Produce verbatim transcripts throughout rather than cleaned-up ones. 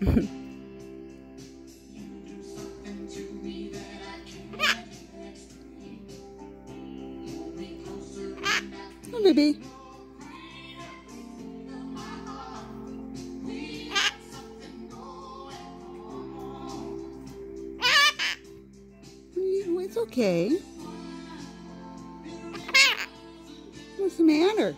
Oh, baby. It's okay. What's the matter?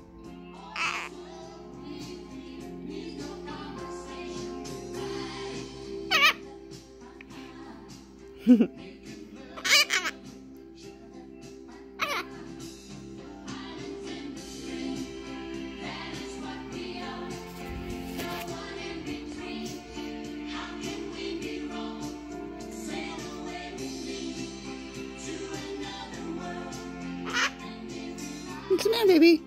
What's the matter, baby?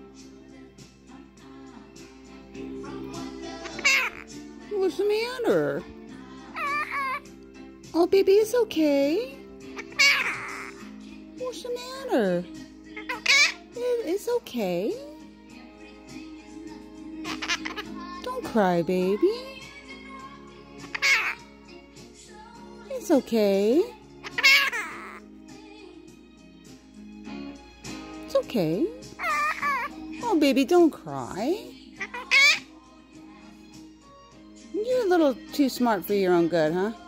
What's the matter? Oh, baby, it's okay. What's the matter? It's okay. Don't cry, baby. It's okay. It's okay. Oh, baby, don't cry. You're a little too smart for your own good, huh?